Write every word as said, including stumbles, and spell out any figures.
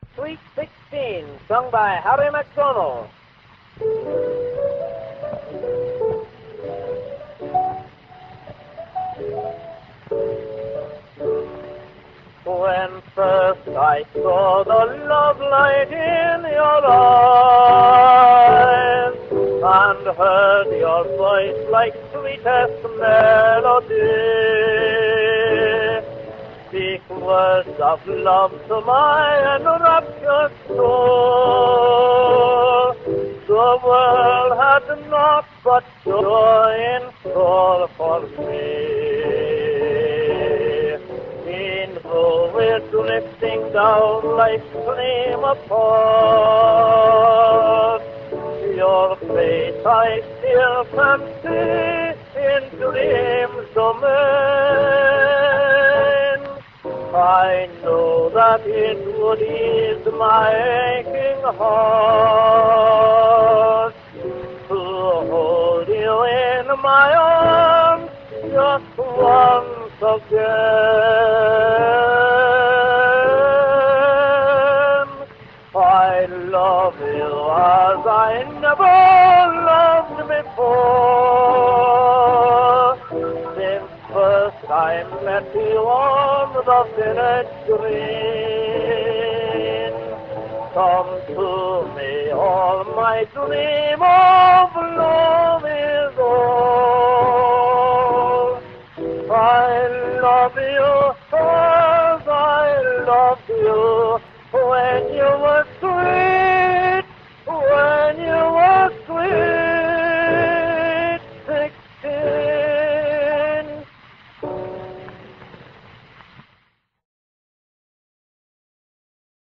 Sweet sixteen, sung by Harry Macdonough. When first I saw the love light in your eyes, and heard your voice like sweetest melody, speak words of love to my enraptured soul, the world had naught but joy in store for me. We're drifting down life's flame apart. Your face I still can see in dreams domain. I know that it would ease my aching heart to hold you in my arms just once again. I love you as I never loved before, since first I met you on the village green. Come to me, all my dream of love is all. I love you as I loved you when you were sweet.